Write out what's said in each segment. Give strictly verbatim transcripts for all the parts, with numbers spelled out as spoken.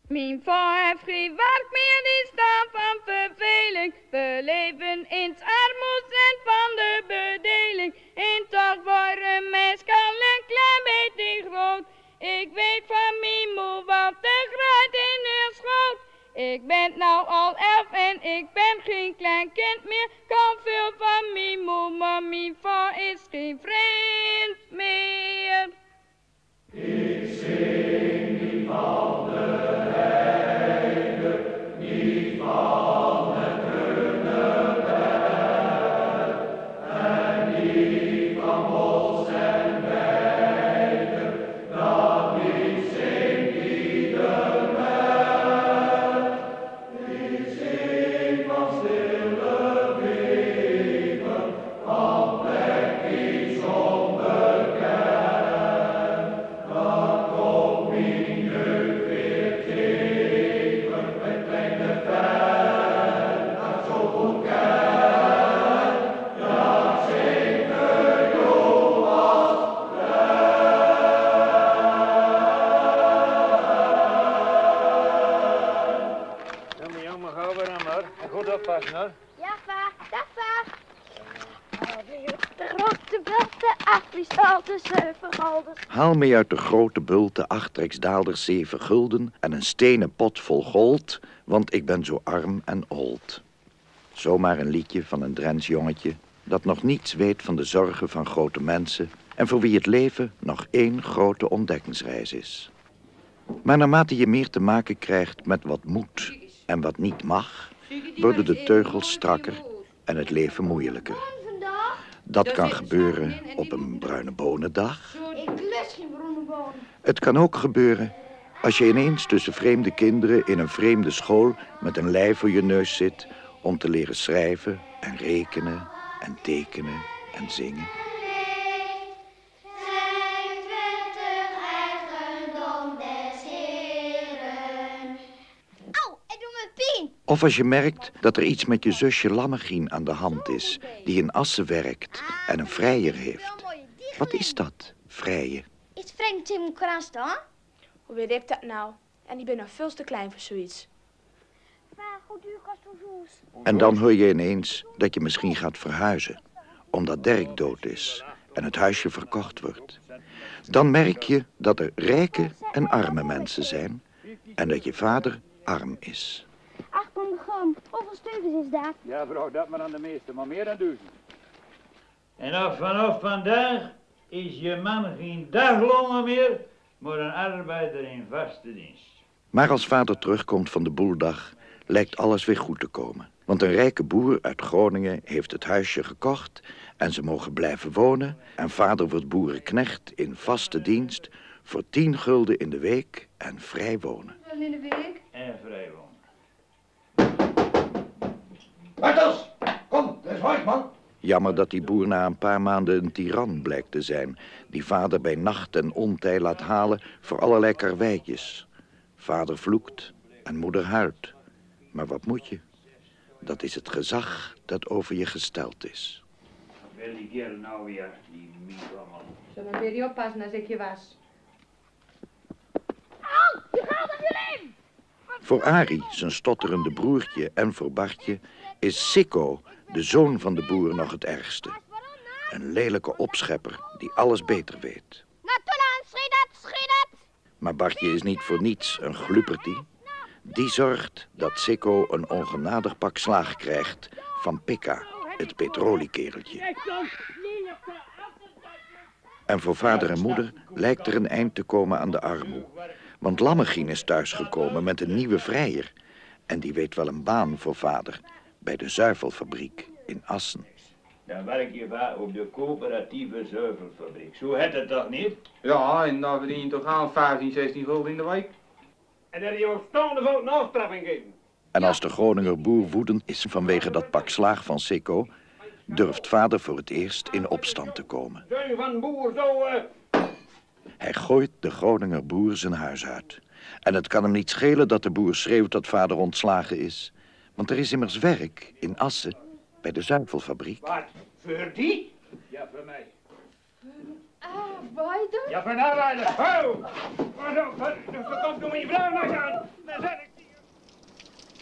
Mijn vrouw heeft geen werk meer, die staat van verveling. We leven in het armoede en van de bedeling. En toch wordt een mens kan een klein beetje groot. Ik weet van mijn moe wat de gruit in haar schoot. Ik ben nou al elf en ik ben geen klein kind meer. Kan veel van mijn moe, maar mijn vrouw is geen vriend meer. Ik zing niet van de heide, niet van het groene berg, en niet van bos en weide, dat niet zingt ieder mens. Ik zing van stille wegen, van plekjes onbekend. Ja, va. Dag, va. De grote bulte, afristalde, zeven gulden. Haal mee uit de grote bulte, achtrijksdaalders, zeven gulden en een stenen pot vol gold, want ik ben zo arm en old. Zomaar een liedje van een Drents jongetje dat nog niets weet van de zorgen van grote mensen en voor wie het leven nog één grote ontdekkingsreis is. Maar naarmate je meer te maken krijgt met wat moet en wat niet mag, worden de teugels strakker en het leven moeilijker. Dat kan gebeuren op een bruine bonendag. Ik lust geen bruine bonen. Het kan ook gebeuren als je ineens tussen vreemde kinderen in een vreemde school met een lei voor je neus zit om te leren schrijven en rekenen en tekenen en zingen. Of als je merkt dat er iets met je zusje Lammegien aan de hand is, die in Assen werkt en een vrijer heeft. Wat is dat, vrijen? Is vreemd Tim elkaar staan? Hoe weet ik dat nou? En die ben nog veel te klein voor zoiets. En dan hoor je ineens dat je misschien gaat verhuizen, omdat Dirk dood is en het huisje verkocht wordt. Dan merk je dat er rijke en arme mensen zijn en dat je vader arm is. achthonderd gram. Hoeveel stuivers is dat? Ja, vrouw, dat maar aan de meeste, maar meer dan duizend. En af vanaf vandaag is je man geen dagloner meer, maar een arbeider in vaste dienst. Maar als vader terugkomt van de boeldag, lijkt alles weer goed te komen. Want een rijke boer uit Groningen heeft het huisje gekocht en ze mogen blijven wonen. En vader wordt boerenknecht in vaste dienst voor tien gulden in de week en vrij wonen. In de week? En vrij wonen. Bartels, kom, dat is waar, man. Jammer dat die boer na een paar maanden een tiran blijkt te zijn, die vader bij nacht en ontij laat halen voor allerlei karweitjes. Vader vloekt en moeder huilt. Maar wat moet je? Dat is het gezag dat over je gesteld is. Wil die kerel nou weer, die mieterman? Zullen we weer oppassen als ik je was? Au, je gaat op je leven! Voor Arie, zijn stotterende broertje, en voor Bartje is Sikko, de zoon van de boer, nog het ergste. Een lelijke opschepper die alles beter weet. Nou, Tolaan, schiet het, schiet het! Maar Bartje is niet voor niets een glupertie. Die zorgt dat Sikko een ongenadig pak slaag krijgt van Pikka, het petroliekereltje. En voor vader en moeder lijkt er een eind te komen aan de armoe. Want Lammegien is thuisgekomen met een nieuwe vrijer. En die weet wel een baan voor vader bij de zuivelfabriek in Assen. Dan werk je va op de coöperatieve zuivelfabriek. Zo heet het toch niet? Ja, en dan verdien je toch aan vijftien, zestien gulden in de week. En dat je op staande voet een afstraffing geven. En als de Groninger boer woedend is vanwege dat pak slaag van Sikko, durft vader voor het eerst in opstand te komen. Zoon van boer zo... Uh... Hij gooit de Groninger boer zijn huis uit. En het kan hem niet schelen dat de boer schreeuwt dat vader ontslagen is. Want er is immers werk in Assen bij de zuivelfabriek. Wat? Voor die? Ja, voor mij. Arbeider? Ja, voor een arbeider. Ho! Wat op? Wat komt door mijn vrouw nog aan?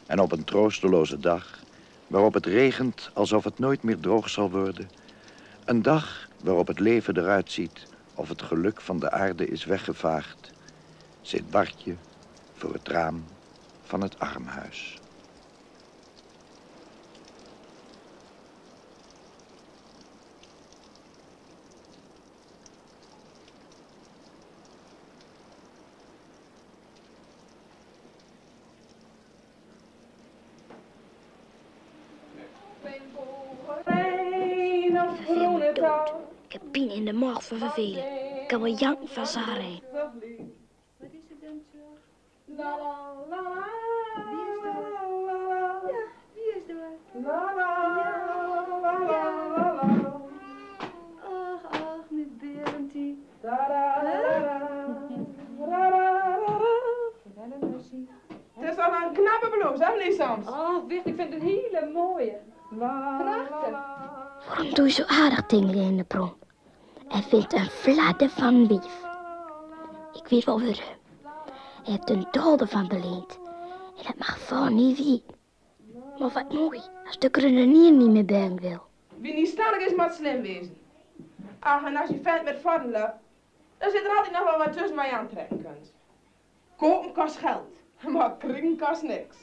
En op een troosteloze dag, waarop het regent alsof het nooit meer droog zal worden. Een dag waarop het leven eruit ziet of het geluk van de aarde is weggevaagd, zit Bartje voor het raam van het armhuis. Verveel me dood. Ik heb pijn in de maag van vervelen. Ik kan wel janken van z'n heen. Wat is het dan zo? La la la la. Wie is er? Ja, wie is er? La la la la la. Ach, ach, met Berendie. Da da da da. Het is al een knappe blouse, hè, meneer Sams? Oh, Wicht, ik vind het een hele mooie. Prachtig. Waarom doe je zo aardig tingelen in de prom? Hij vindt een fladder van lief. Ik weet wel waarom. Hij heeft een dolde van beleend. En dat mag voor niet wie. Maar wat mooi, als de kruidenier niet meer bij wil. Wie niet stellig is, moet slim wezen. Ach, en als je vent met vatten loopt, dan zit er altijd nog wel wat tussen waar je aantrekken kunt. Kopen kost geld, maar kriegen kost niks.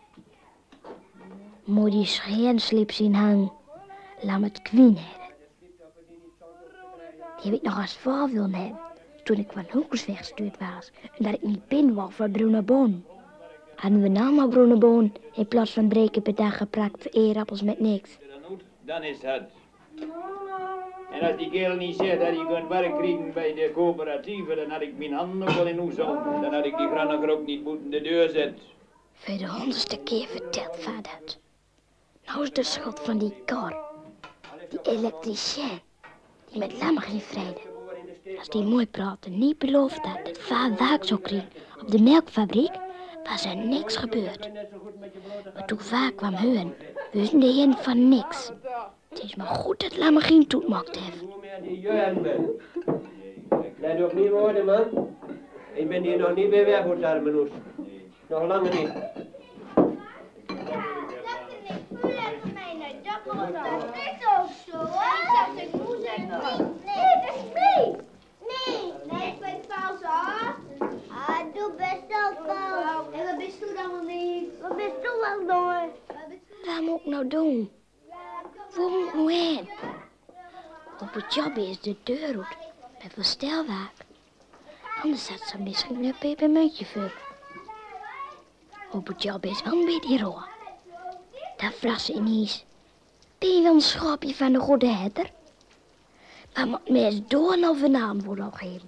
Moet die scheenslip zien hangen. Laat me het kwien hebben. Die heb ik nog als voor willen hebben. Toen ik van Hoekers weggestuurd was. En dat ik niet binnen was voor bruine boon. Hadden we nou maar bruine boon in plaats van drie keer per dag geprakt voor eerappels met niks. Dan is het. En als die kerel niet zegt dat hij kunt werk krijgen bij de coöperatieve, dan had ik mijn handen ook wel in hoes om. Dan had ik die granniger ook niet moeten de deur zetten. Voor de honderdste keer vertelt vader dat. Nou is de schuld van die kar. Die elektricien. Die met lammen ging vreden. Als die mooi praatte, niet beloofd had dat vader werk zou krijgen op de melkfabriek, was er niks gebeurd. Maar toen vaak kwam hun, wisten de hen van niks. Het is maar goed dat lammen geen toet mocht hebben. Let op niet worden, man. Ik ben hier nog niet bij weg voor Tarmenus. Nog lang niet. Dat is ook zo, hoor. Ik dacht, ik moest zeggen. Nee, dat is mee. Nee, nee, ik ben vals, hoor. Ah, doe best wel vals. En wat bent u dan niet? Wat bent u dan doen? Wat moet ik nou doen? Waar moet ik nou heen? Op het job is de deur uit. Met veel stelwaak. Anders had ze misschien een pepermuntje vullen. Op het job is wel een beetje roer. Dat flassen ineens. Ben je wel een schapje van de goede herder? Maar moet mij eens door of een antwoord op geven.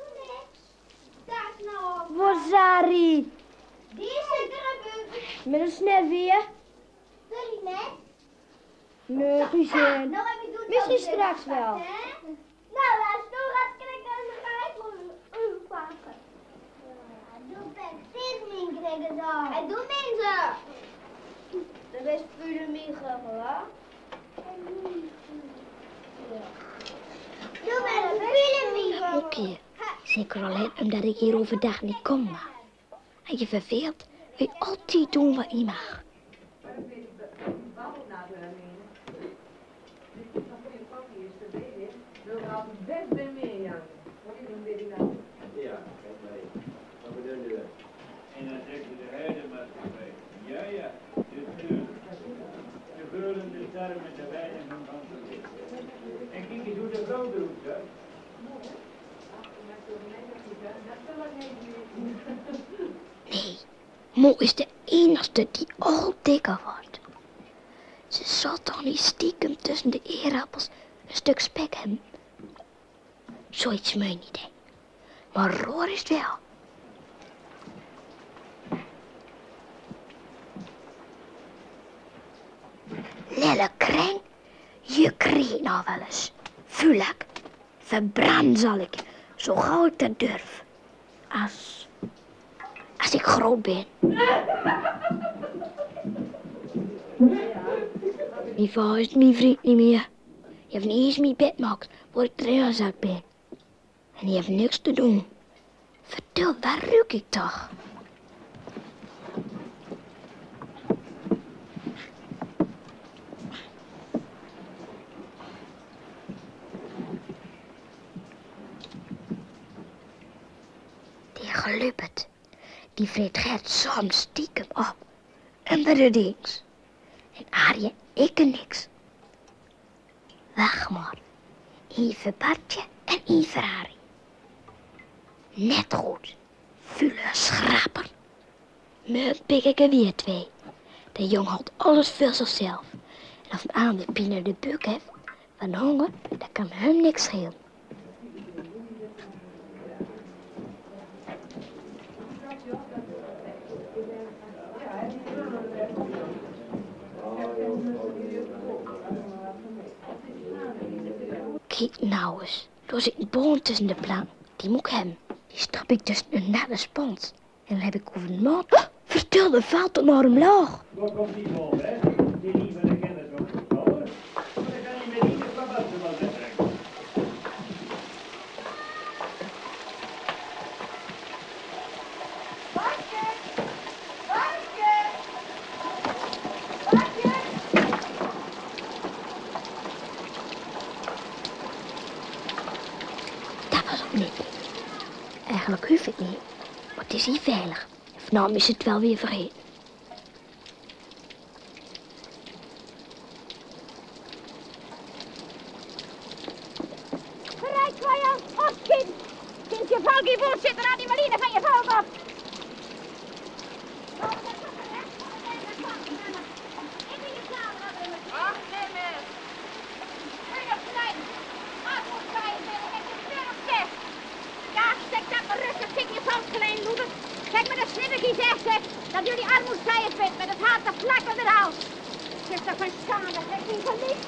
Waar is Zari? Die is er. Met een snefje? Wil je net? Nee, geen misschien straks wel. Nou, als je nog gaat krijgen, dan ga ik u pakken. Doe ik steeds min krijgen zo. Hij doet niet zo. Dat is puur meer grappig, hoor. Doe maar puur meer. Oké, zeker alleen omdat ik hier overdag niet kom, maar. En je verveelt, wil je altijd doen wat je mag. Best bij mee, Jan. Ja, kijk maar even. Wat bedoel je? En dan zeg je de heide maar erbij. Ja, ja, de geur. De geuren, de darmen, de wijnen van van de licht. En kijk eens hoe de vrouw er doet, hè. Nee, Mo is de enigste die al dikker wordt. Ze zal toch niet stiekem tussen de eerappels een stuk spek hebben? Zoiets moet je niet denken. Maar roer is het wel. Lille kring, je kreeg nog wel eens. Vuurlijk, verbrand zal ik, zo gauw ik dat durf. Als, als ik groot ben. Mijn vader is mijn vriend niet meer. Je hebt niet eens mijn bed gemaakt, voor ik treuzak ben. En die heeft niks te doen. Vertel, waar ruik ik toch? Rupert. Die vreet Gert soms stiekem op. Onder de dings. En Arie, ik er niks. Wacht maar. Even Bartje en even Arie. Net goed. Vuile schrapper. Me pik ik er weer twee. De jong houdt alles voor zichzelf. En als een ander Piener de buk heeft van honger, dan kan hem niks schelen. Kijk nou eens, er zit een boom tussen de plank. Die moet ik hebben. Die stop ik tussen een natte spons. En dan heb ik over de maat. Oh, vertel, er valt het naar omlaag. Waar komt die van, hè? Die lieve de kennis van de vrouwen. Maar dan kan je met ieder van wat ze wel zeggen. Bartje! Bartje! Bartje! Dat was ook niet. Eigenlijk hoeft het niet. Maar het is hier veilig. Vanavond is het wel weer vergeten. Bereid voor je op, kind! Kind, je valkie boot zit er aan die marine van je valk op! Ach, nee, meer. Wil je snijden? Wat moet zij zijn? Ik heb je sterk gezegd. Ja, stek dat maar rustig in je vals klein loeder. Kijk me de snibberkie zegt, zeg, dat jullie armoedstrijders bent met het hart te vlak onder de hals. Zeg toch van schade, zeg niet van niet.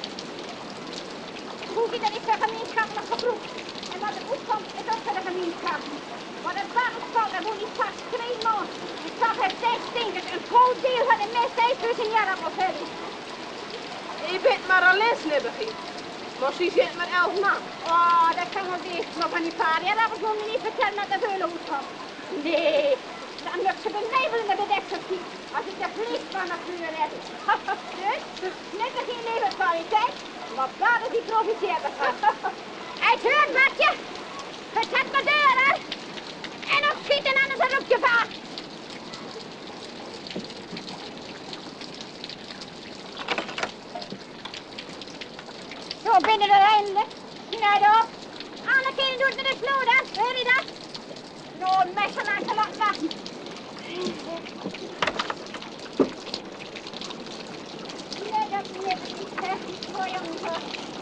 Hoeveel dat is de gemeenschappelijk gebroek. En wat er opkomt is ook voor de gemeenschap. Wat het waterspel, dat moet niet vast twee man. Ik zag het steeds stinkend, een groot deel van de mest heeft dus een jaar op verder. Je bent maar alleen snibbergie. Maar ze zit met elf man. Oh, dat kan wel weer. Maar van die paarden, ja, dat was nog niet vertellen dat de veulen goed komt. Nee, dan lukt ze benijvelende bedekseltje als ik de vlees van de vuur heb. Dus, net als geen levenskwaliteit, maar vader die profiteert ervan. Uithuur, Bartje! Verzet mijn deuren! En nog schieten anders dan op je vaart! Zo binnen er eindelijk. Snijd op. Alle kinderen doet met de sloot, hè? Hoor je dat? Nou, een mesje laat ze laten wachten. Nee, dat is niet, hè? Mooi jongen.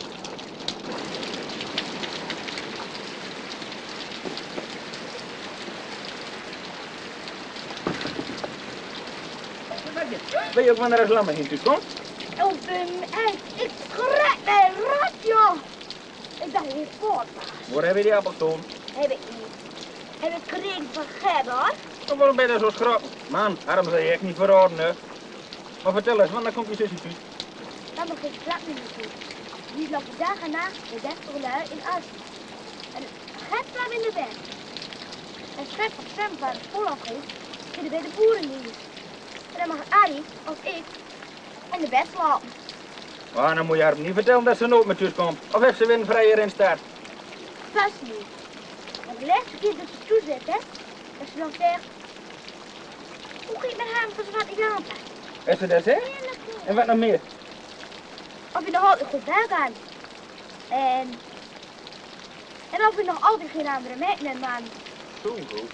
Ben je ook van de Raslammen heen komt? Oh, um, ik schrik mijn rot, joh. Ik dacht niet voort was. Waar heb je die appelstoon? Heb ik niet. Heb ik gekregen van Gerber? Oh, waarom ben je zo schrap? Man, daarom zou je echt niet verraden, hè? Maar vertel eens, wanneer komt je zusje thuis? Dan nog geen plak meer toe. Die loopt de dag en nacht de deftige in Assen. En Gert blijft in de bed. En Gert van Sam van het school afgeeft, zitten bij de boeren hier. En dan mag Arie, of ik, in de bed slapen. Maar dan moet je haar niet vertellen dat ze nooit meer thuis komt. Of heeft ze weer een vrije renstart? Vast niet. En de laatste keer dat ze toe zit, hè, dat ze dan zegt, hoe ging het met haar van zwart in aan? Heeft ze dat zegt? En wat nog meer? Of je nog altijd goed bij kan. En, en of je nog altijd geen andere meid met man. Zo goed.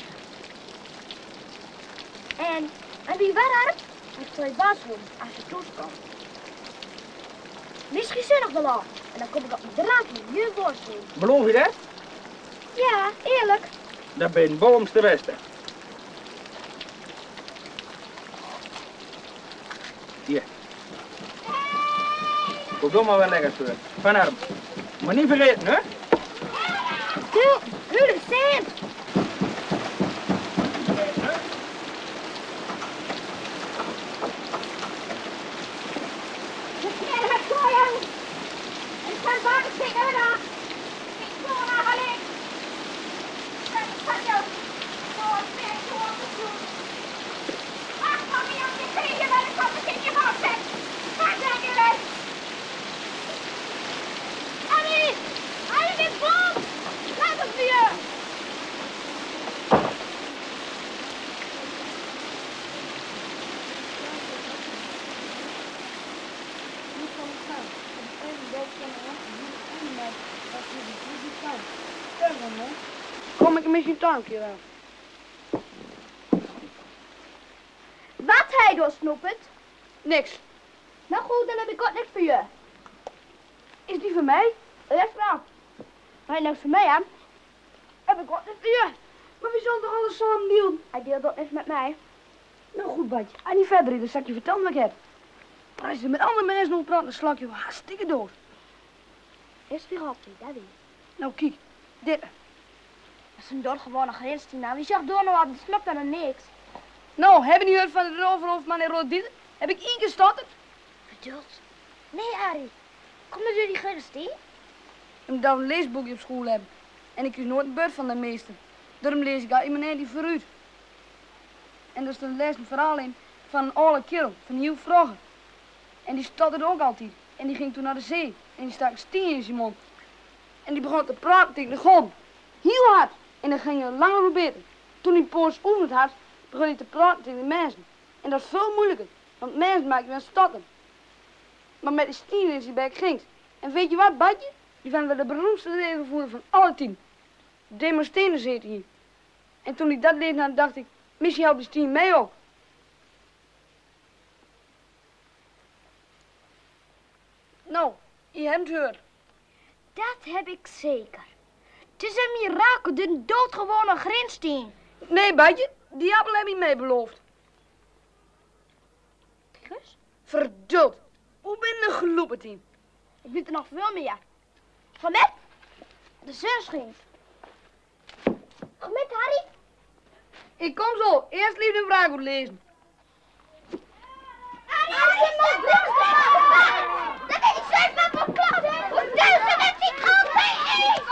En, en wie warm, dan zal je baas doen als je toekomt. Misschien zonnig wel af. En dan kom ik op de draad met je voorzien. Beloof je dat? Ja, eerlijk. Dat ben je boom's de beste. Hier. Koop dan maar wel lekker voor. Van arm. Maar niet vergeten, hè? Doe, doe de steen. Kom ik misschien tuinkje wel. Wat hij door, Snoepert? Niks. Nou goed, dan heb ik ook niks voor je. Is die voor mij? Ja, wel. Maar je niks voor mij, hè? Heb ik ook niks voor je. Maar we zullen toch alles samen delen? Hij deelt ook niks met mij. Nou goed, Badje. En niet verder, dan zal ik je vertellen wat ik heb. Maar als je met andere mensen op praat, dan sla ik je wel hartstikke dood. Is weer op, dat weet ik. Nou, kijk. Dit. Dat is een doodgewone grensdienaar. Wie zegt door nou wat, die snapt dan niks. Nou, hebben niet gehoord van de roverhoofdman in Rood-Dieter? Heb ik één keer gestotterd? Verduld. Nee, Harry. Kom maar door die grensdien. Omdat we een leesboekje op school hebben. En ik kies nooit een beurt van de meester. Daarom lees ik al iemand die vooruit. En er stond les een verhaal in van een oude kerel, van heel vroeger. En die stotterde ook altijd. En die ging toen naar de zee. En die stak een steen in zijn mond. En die begon te praten tegen de grond. Heel hard. En dat ging er langer hoe beter. Toen hij poos oefend had, begon hij te praten tegen de mensen. En dat is veel moeilijker, want mensen maken wel stotten. Maar met die steen in zijn bek ging's. En weet je wat, Badje? Die van wel de beroemdste regelvoerder van alle tien. Demosthenes heette hij. En toen ik dat leed had, dacht ik, misschien helpt die steen mij ook. Nou, je hebt het gehoord. Dat heb ik zeker. Het is een mirakel, de doodgewone grensdien. Nee, Badje, die appel heb je mij beloofd. Gus? Verduld. Hoe ben je gelopen, team? Ik weet er nog veel meer. Ga met. De zus ging. Ga met, Harry. Ik kom zo. Eerst lief de vraag goed lezen. Harry, Harry, je moet blijven. Dat is die zus met mijn klap. Hoe duizend met die kant bij één.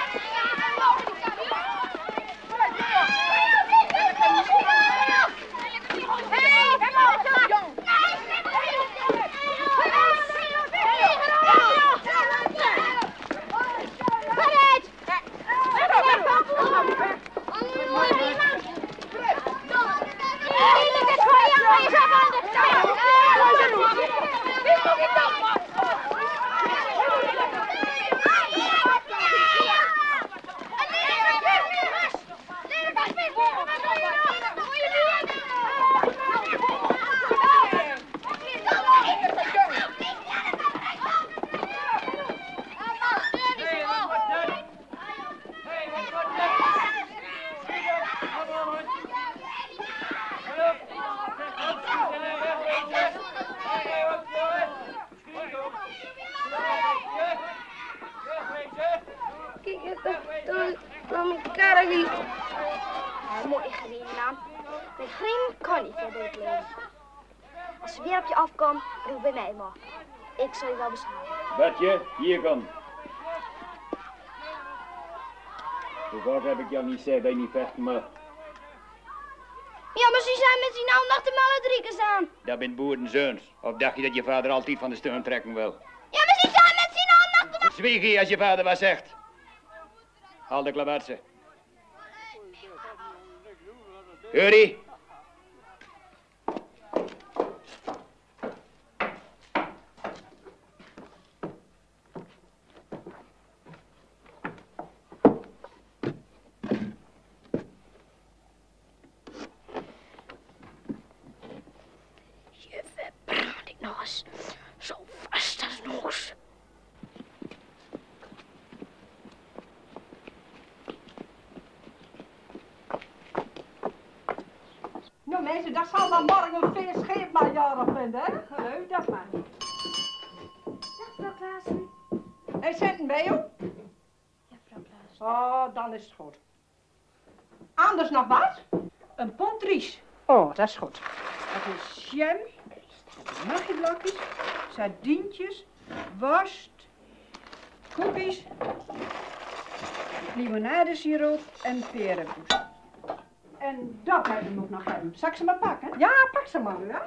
Mooi gereden naam. Met geen kan niet verder het leven. Als ze weer op je afkomt, roep bij mij maar. Ik zal je wel beschouwen. Badje, hier kom. Hoe vaak heb ik jou niet gezegd dat je niet vechten mag? Ja, maar ze zijn met die nou nog de maledriekers aan. Dat bent boerenzoons. Of dacht je dat je vader altijd van de steun trekken wil? Ja, maar ze zijn met die nou nog de... Zwieg je als je vader wat zegt. Haal de klabatsen. Hurry! Je verbrand ik nog eens. Zo vast als een hoes. Nou mensen, dat zal dan morgen een feest geven, maar jarig bent, hè? Leuk, dat maar. Dag, mevrouw Klaassen. Hij zit een bij jou? Ja, mevrouw Klaassen. Oh, dan is het goed. Anders nog wat? Een pontries. Oh, dat is goed. Dat is jam, maggieblokjes, sardientjes, worst, koekjes, limonadesiroop en perenpoes. En dat hebben we ook nog hebben. Zal ik ze maar pakken? Ja, pak ze maar, ja.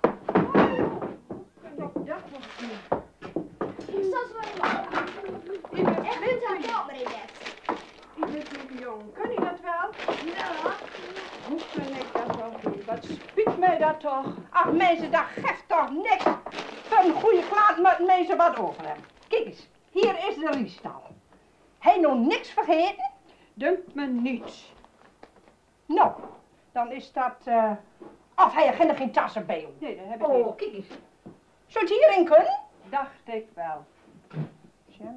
Ik dacht nog niet. Ik zal ze wel maken. Ik ben echt niet aan het helpen, Ik ben lieve jongen. Kan je dat wel? Ja. Hoe kan ik dat wel doen? Wat spiet mij dat toch? Ach mensen, dat geeft toch niks. Voor een goede klaar moet mensen wat over hebben. kijk eens. Hier is de riestal. Hij nog niks vergeten? Dunkt me niets. Nou, dan is dat... Uh... Of hij heeft geen tassen bij hem. Nee, dat heb ik oh, niet. Oh, kijk eens. Zou het hierin kunnen? Dacht ik wel. Tja.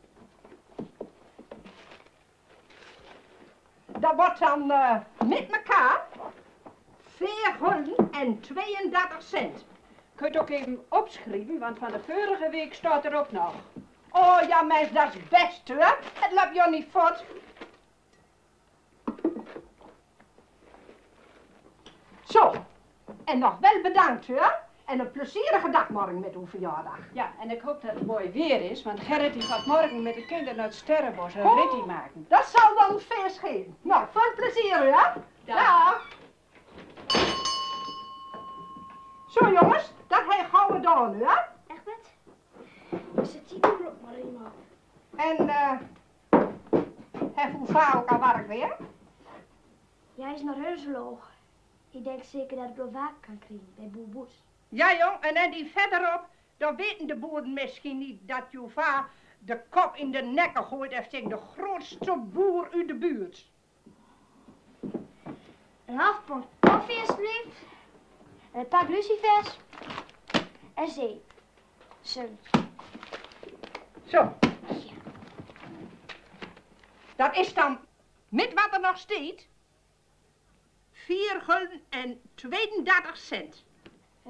Dat wordt dan uh, met elkaar vier gulden en tweeëndertig cent. Kunt je ook even opschrijven, want van de vorige week staat er ook nog. Oh ja, mens, dat is best, hoor. Het loopt je niet voort. Zo, en nog wel bedankt, hoor. En een plezierige dag morgen met uw verjaardag. Ja, en ik hoop dat het mooi weer is, want Gerrit die gaat morgen met de kinderen naar het Sterrenbos een oh, ritje maken. Dat zal dan een feest geven. Nou, veel plezier, hoor. Dag. Zo, jongens, dat hij gauw gedaan, hoor. Echt wat? Zet die er ook maar in af. En, eh, uh, heeft uw vrouw ook aan werk weer? Ja, hij is naar Heuselo. Ik denk zeker dat ik wel waak kan krijgen bij Boer Boes. Ja, jong, en dan die verderop, dan weten de boeren misschien niet dat je vader de kop in de nekken gooit en zegt de grootste boer uit de buurt. Een half pond koffie alsjeblieft. En een pak lucifers. En zeep. Zo. Zo. Dat is dan, met wat er nog steekt, vier gulden en tweeëndertig cent. Uh,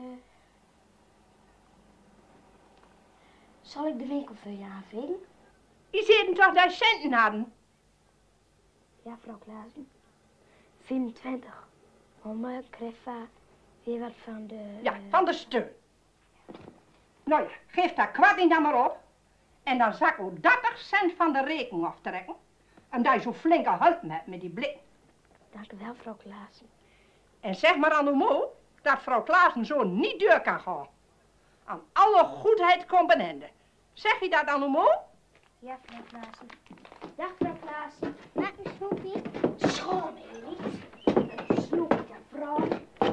zal ik de winkel voor je aanvegen? Je ziet toch dat centen hadden? Ja, vrouw Klaassen. vierentwintig. Oma krijgt weer wat van de... Ja, van de steun. Nou ja, geef dat kwartje dan maar op. En dan zal ik ook dertig cent van de rekening aftrekken. En dat je zo flinke hulp hebt met die blik. Dank u wel, vrouw Klaassen. En zeg maar aan uw moe dat vrouw Klaassen zo niet deur kan gaan. Aan alle goedheid komt een einde. Zeg je dat aan uw moe? Ja, vrouw Klaassen. Dag, vrouw Klaassen. Maak een snoepje. Schoon me niet. Een snoepje, vrouw.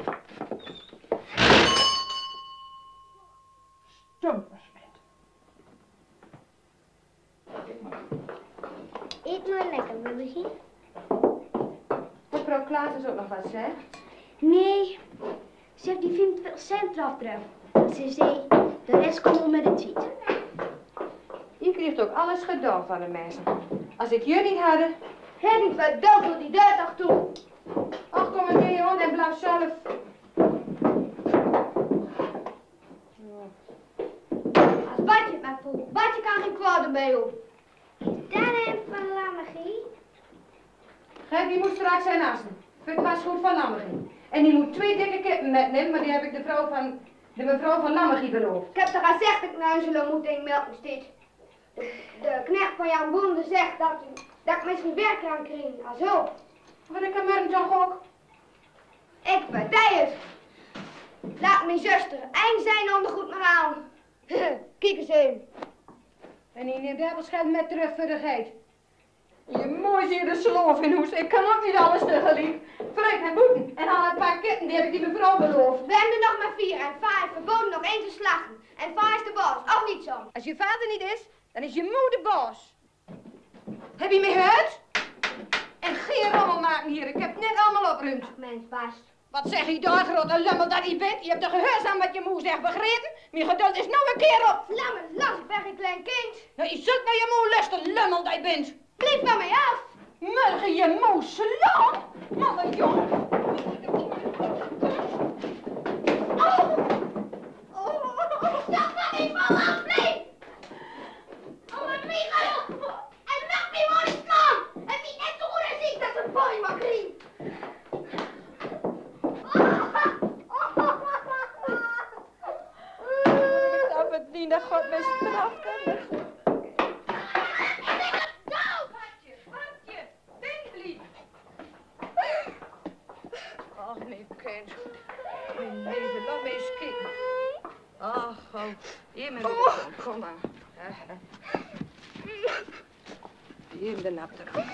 Stumpersmet. Eet maar lekker, Willetje. Mevrouw Klaassen ook nog wat zegt? Nee, ze heeft die vierentwintig cent eraf terug. Ze zei, de rest komt wel met het tweet. Je krijgt ook alles gedaan van de mensen. Als ik jullie niet had... Heb ik verdood door die deur toch toe. Ach, kom maar mee, jongen, en blijf zelf. Als Bartje het maar voelt. Bartje kan geen kwaad bij jou. Daar heb van Lammegie. Gek, die moet straks zijn assen. Het was goed van Lammegie. En die moet twee dikke kippen metnemen, maar die heb ik de vrouw van, de mevrouw van Lammegie beloofd. Ik heb toch gezegd dat ik naar zullen moeten in melk steeds. De, de knecht van Jan Boende zegt dat, dat ik misschien werk kan krijgen als hulp. Wat ik kan merken toch ook? Ik vertij het. Laat mijn zuster eind zijn ondergoed maar aan. Kijk eens heen. En die neemt dubbelschijn met terug voor de geit. Je mooi zie je de sloof in hoes. Ik kan ook niet alles tegelijk. Vrek en boeten en haal een paar kitten, die heb ik die mevrouw beloofd. We hebben er nog maar vier en vijf verboden nog één te slachten. En vaar is de baas, of niet zo? Als je vader niet is, dan is je moeder de baas. Heb je me gehoord? En geen rommel maken hier, ik heb het net allemaal opgeruimd. Mens baas. Wat zeg je daar, grote lummel, dat je bent? Je hebt de gehoorzaam wat je moe zegt begrepen? Mijn geduld is nou een keer op. Laat me los, ik ben geen klein kind. Nou, je zult naar je moe lusten, lummel dat je bent. Blijf van mij af. Morgen je moe slaan. Malle jongen. Oh. Oh. Stop van die val af, blijf. Oh, mijn Michael. En mag me maar eens slaan. En wie net zo goed als ik dat een boy mag krijgen. Dat het niet dat God me straft heeft. Ach, mijn kind. Mijn leven, laat me eens kijken. Ach, oh. Hier met de kom, kom maar. Hier de nap erop.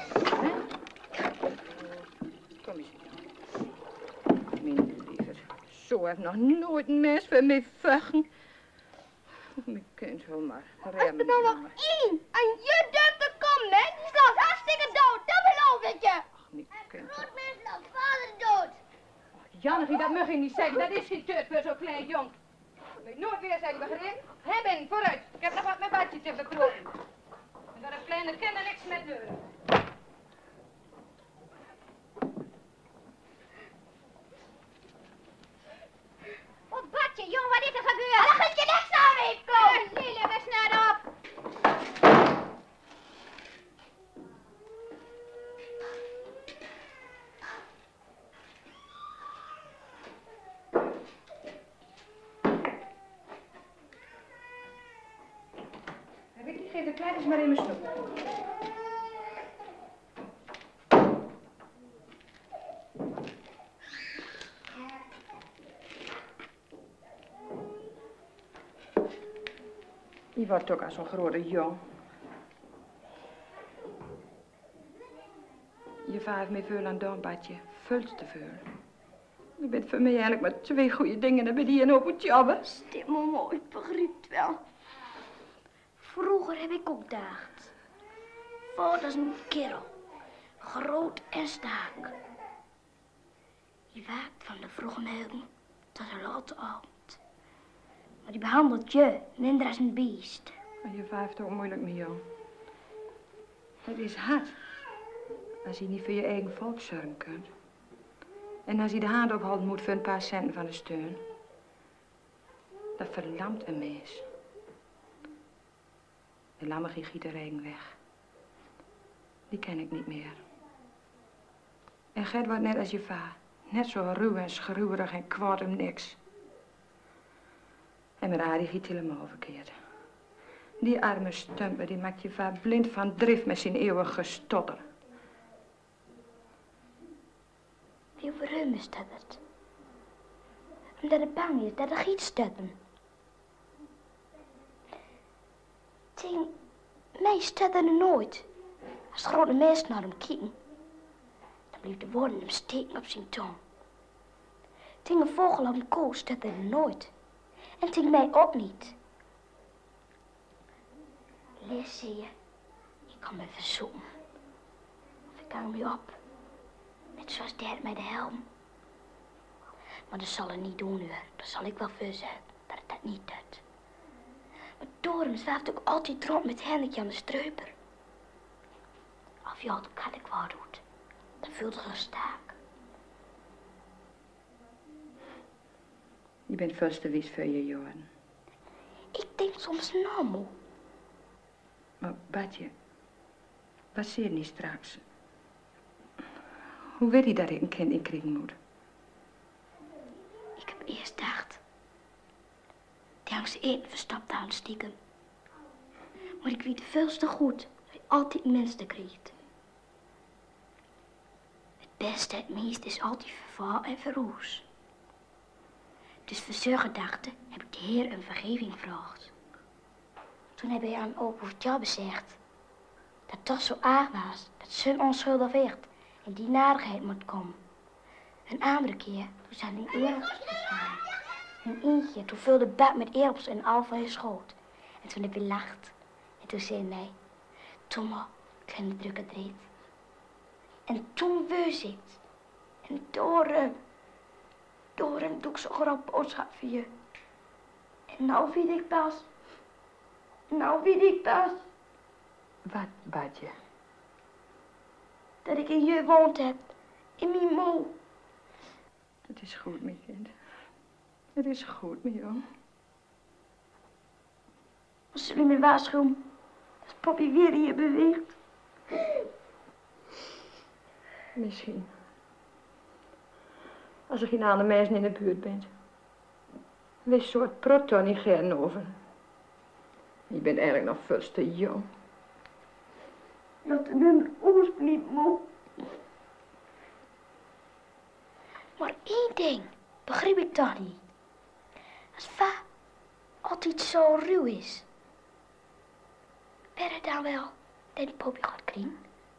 Kom eens. Mijn lieve. Zo heb nog nooit een mens voor mij vechten. Mijn kind, wil maar. Als er nou nog één aan je deur komt, hè, die slaat hartstikke dood. Dat beloof ik je. Ach, niet kind. Groot mens slaat vader dood. Janneke, dat mag je niet zeggen. Dat is geen teut voor zo'n klein jong. Dat moet je nooit weer zeggen, begrepen? Hebben, vooruit. Ik heb nog wat met badje te bekropen. En dat een kleine kinderen niks met deuren. Wat badje, jong, wat is er gebeurd? Dat gaat je niks aan, weet kom. Lille, we snel op. Ik geef de kleintjes maar in mijn snoep. Je wordt toch als zo'n grote jong. Je vader heeft me veel aan doen, Badje. Veel te veel. Je bent voor mij eigenlijk maar twee goede dingen en ben je een hoop jobben. Stil me mooi, ik begrijp het wel. Vroeger heb ik ook dacht. Vader is een kerel. Groot en sterk. Die waakt van de vroege morgen tot de late avond. Maar die behandelt je minder als een beest. Maar je vader heeft ook moeilijk met jou. Het is hard. Als je niet voor je eigen volk zorgen kunt. En als je de hand ophouden moet voor een paar centen van de steun. Dat verlamt een mens. De lammige giet de regen weg. Die ken ik niet meer. En Gert wordt net als je va. Net zo ruw en schruwerig en kwaad om niks. En met Arie giet helemaal verkeerd. Die arme stumper, die maakt je va blind van drift met zijn eeuwig gestotter. Wie waarom is dat het? Omdat het bang is dat er giet stuppen. Tegen mij stuppen er nooit. Als grote mensen naar hem kijken, dan blijft de woorden hem steken op zijn tong. Tegen een vogel op een kool stuppen er nooit. En tegen mij ook niet. Lees, zie je, ik kan me verzoeken. Of ik hang me op. Net zoals Dert met de helm. Maar dat zal er niet doen, hoor. Dat zal ik wel voor zijn, dat het dat niet doet. Maar Dorum zwaait ook altijd rond met Hennetje aan de streuper. Of je altijd kattenkwaad doet, dan voelt er een staak. Je bent veel te wies voor je, Johan. Ik denk soms na, moe. Maar Badje, wat zie je niet straks? Hoe weet hij dat ik een kind inkriegen moet? Ik heb eerst gedacht. Die hangt ze eten verstopt aan stiekem. Maar ik weet veel te goed dat hij altijd minste krijgt. Het beste, het meest is altijd verval en verroes. Dus voor zijn gedachten heb ik de Heer een vergeving gevraagd. Toen heb hij aan opa Tjabbe gezegd dat het toch zo aardig was dat zijn onschuldig werd en die narigheid moet komen. Een andere keer, toen zijn die eerlijkers bezwaren. Een eentje, toen vulde bad met eerpels en al van je schoot. En toen heb hij lacht. En toen zei hij, Tomme, kleine drukke dreed. En toen weus ik. En door hem, door hem doe ik zo'n groot boodschap voor je. En nou weet ik pas. Nou weet ik pas. Wat, Badje? Dat ik in je woont heb. In mijn moe. Het is goed, mijn kind. Het is goed, mijn jong. Als jullie me waarschuwen, als Poppy weer hier beweegt. Misschien. Als er geen andere mensen in de buurt bent. Wees soort proton niet gern over. Je bent eigenlijk nog veel te jong. Dat is een oors niet moe. Maar één ding begrijp ik toch niet. Als va altijd zo ruw is. Ben je dan wel dat die Poppy gaat kringen?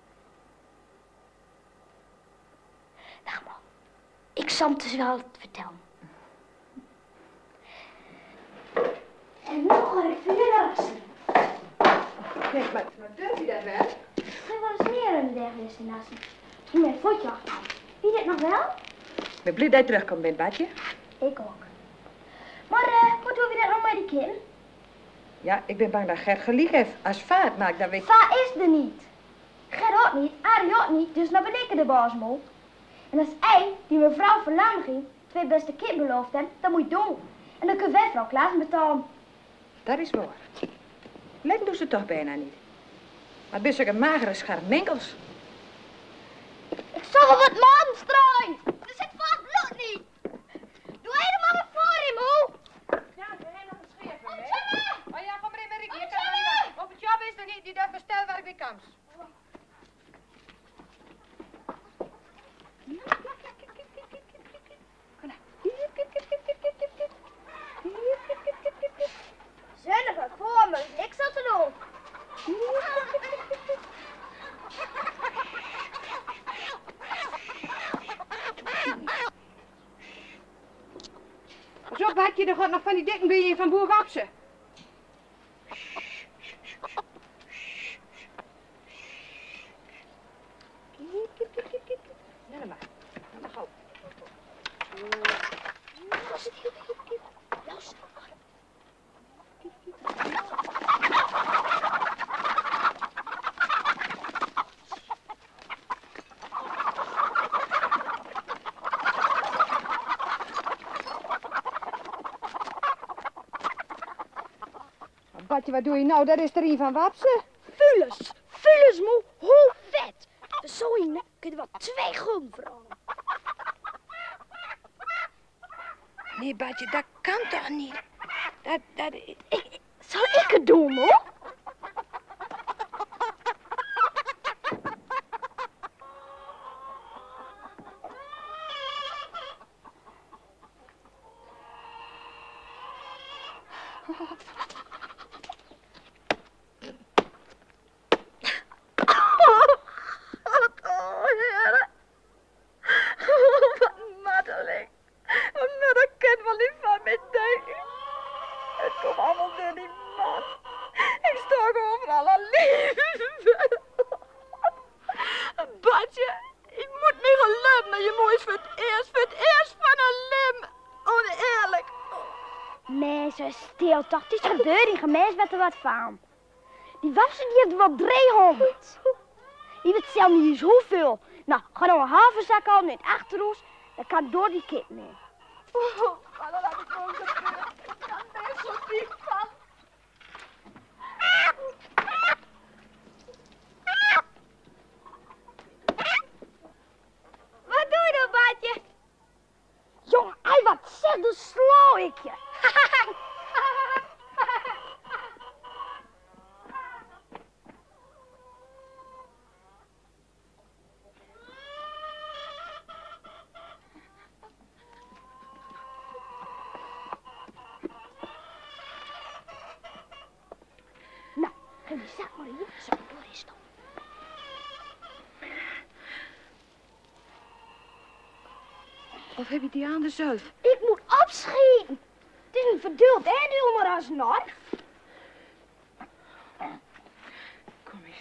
Wacht maar. Ik zal hem dus wel vertellen. En nou Oh, ik vind het lastig. Kijk, maar wat durf je dat wel? Ik ga wel eens meer in de destinatie. Doe mijn voetje af. Wie dit nog wel? Ik ben blij dat je terugkomt bent, Badje. Ik ook. Maar, eh, wat doe je dat nog met die kind? Ja, ik ben bang dat Gert gelijk heeft. Als vaart maakt, dan weet ik... Va is er niet. Gert ook niet, Arie ook niet, dus nou ben ik de baas, mo. En als hij, die mevrouw Verlaan ging, twee beste kind beloofd heeft, dan moet je doen. En dan kun wij vrouw Klaas betalen. Dat is waar. Lekker doet ze toch bijna niet. Maar het is ook een magere scharp menkels. Ik zag hem wat manstrooien. Er zit vast bloed niet. Doe helemaal wat voor hem, moe. Ja, we hebben nog een scheef. Oh ja, kom maar in, Marieke. Je kan er niet wachten. Op het job is er niet, die durft bestel waar ik weer kans. Zuiniger voor me, ik zat er nog. Zo, Badje, er gaat nog van die dikken bij je van boer Wapsen. Ja, maar. Dat mag ook. Badje, wat doe je nou? Dat is er een van Wapsen. Vulles, vulles moe, hoe vet. Zo in kun je wel twee gulden veranderen. Nee, Badje, dat kan toch niet? Dat, dat... Ik, zal ik het doen, hoor? Stil toch, het is gebeurd in gemeens met er wat van. Die Wapsen die heeft wel driehonderd. Die weet zelf niet eens hoeveel. Nou, ga nou een halve zak al in het achterhoes, dan kan door die kip mee. Oh, maar dan laat ik gewoon gebeuren. Ik kan er zo diep van. Wat doe je nou, Badje? Jongen, hij wat zegt, dan sla ik je. Nou, geef die zak maar hier, zo door is dan. Of heb je die aan de zelf? Ik moet opschieten. Het is een verduld en nu maar als nar. Kom eens.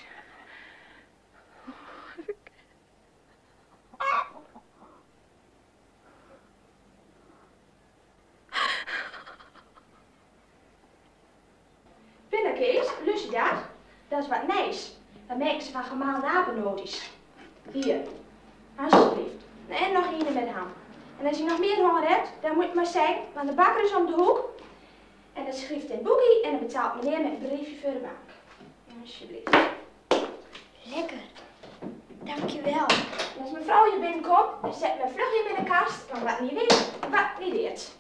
Binnen, Kees, lust je dat? Dat is wat nice. Dan maken ze van gemaalde apennootjes. Hier, alsjeblieft. En nog een met ham. En als je nog meer honger hebt, dan moet je maar zeggen, want de bakker is om de hoek. En dat schrijft in het boekje en dan betaalt meneer met een briefje voor de bank. Alsjeblieft. Lekker. Dankjewel. En als mevrouw hier binnenkomt, dan zet mijn vlug in de kast, want wat niet weet, wat niet deed.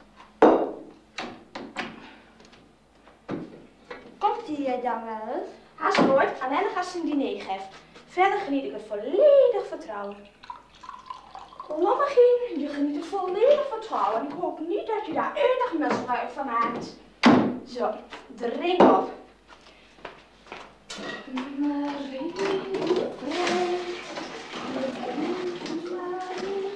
Komt die dan wel eens? Haast nooit, alleen nog als ze een diner geeft. Verder geniet ik het volledig vertrouwen. Lommegien, je geniet het volledig vertrouwen. En ik hoop niet dat je daar enig misbruik van maakt. Zo, drink op.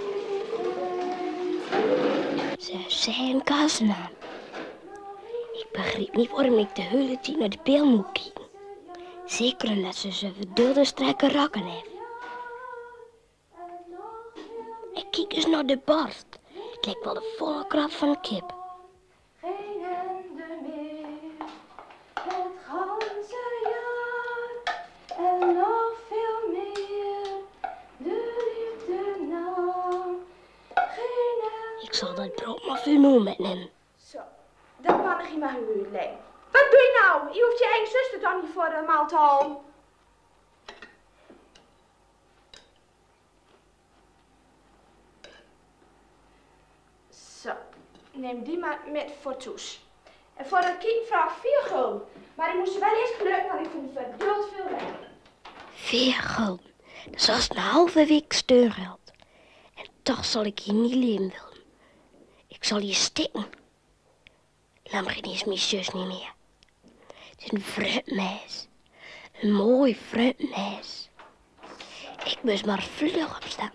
Ze zijn kasnaam. Ik begreep niet waarom ik de hele tijd naar de pil moet kijken. Zeker omdat ze zijn verdulde strakke rakken heeft. Ik kijk eens naar de borst. Het lijkt wel de volle kracht van een kip. Geen ende meer, het ganse jaar en nog veel meer, de liefde nam. Geen ende. Ik zal dat brood maar veel met hem. Zo, dat kan ik maar huur leen. Wat doe je nou? Je hoeft je eigen zuster dan niet voor de maal te halen. Zo, neem die maar met voor toes. En voor dat kind vraag ik vier gulden. Maar ik moest er wel eerst gelukt, want ik vind het verduld veel werk. Vier gulden. Dat is als een halve week steungeld. En toch zal ik hier niet leven willen. Ik zal hier stikken. Lambergien is mijn zus niet meer. Het is een fruitmeis. Een mooi fruitmeis. Ik moest maar vlug opstaan.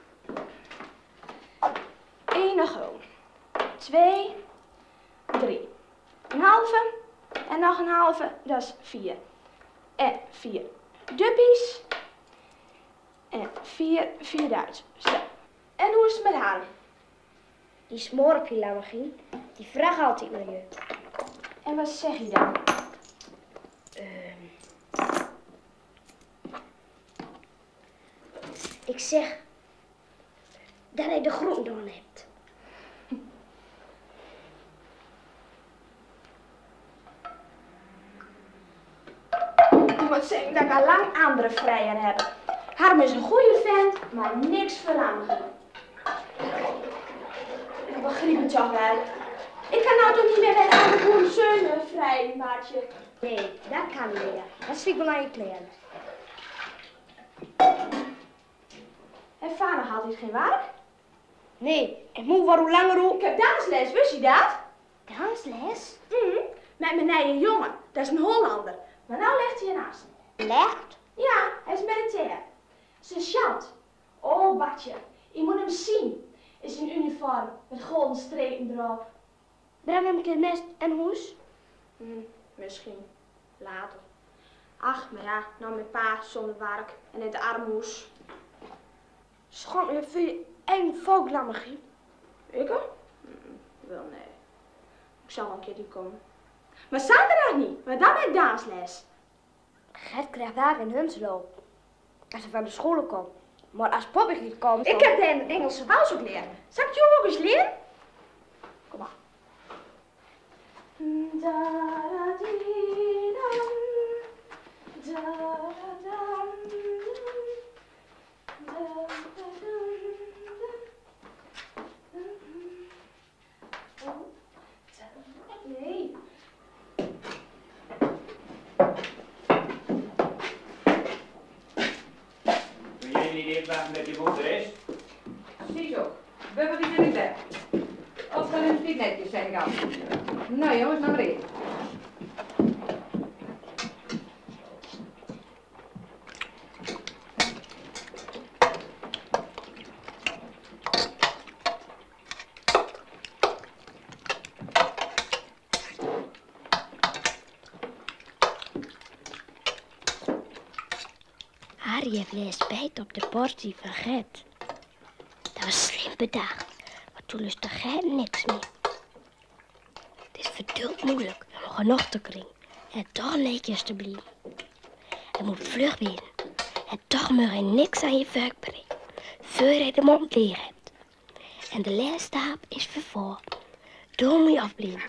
Eén gulden. Twee. Drie. Een halve. En nog een halve. Dat is vier. En vier duppies. En vier vierduits. Zo. En hoe is het met haar? Die smoor op je Lambergien, die vraagt altijd naar je. En wat zeg je dan? Uh, ik zeg dat hij de groen dan hebt. Ik moet zeggen dat ik al lang andere vrijen heb. Harm is een goede vent, maar niks veranderen. Ik begrijp het toch wel. Ik kan nou toch niet meer met andere boerenzeunen vrij, maatje. Nee, dat kan niet meer. Dat is wel aan je kleren. En vader had hij geen werk? Nee, ik moet wel hoe langer ook. Ik heb dansles, wist je dat? Dansles? Mhm, met mijn nieuwe jongen. Dat is een Hollander. Maar nou ligt hij ernaast. Legt? Ja, hij is militair. Sergeant. Oh, Bartje, je moet hem zien. Is in uniform, met golden strepen erop. Breng hem een mest en hoes? Hm, misschien. Later. Ach, maar ja, nou met pa zonder werk en in de armhoes. Schat, je vind je één volk Lambergien. Ik hoor? Hm, wel nee. Ik zal wel een keer die komen. Maar zaterdag niet, maar dan heb ik dansles. Gert krijgt daar in Hunselo. Als hij van de school komt. Maar als Poppy niet komt... Ik heb de Engelse wals ook leren. Zal ik het jou ook eens leren? Kom maar. Nee. Kun jij niet even wachten met je moeder is? Ziezo, bubbel is in het bed. Of dan is het niet netjes, zeg ik al. Nou jongens, naar beneden. Harry heeft les bijt op de portie van Gert. Dat was slim bedacht, maar toen lustte Gert niks meer. Het is verduld moeilijk om genoeg te krijgen en toch netjes te blijven. Hij moet vlug wezen en toch mag hij niks aan je vuik brengen, voor hij de mond leeg hebt. En de laatste hap is vervoer. Door moet je afblijven.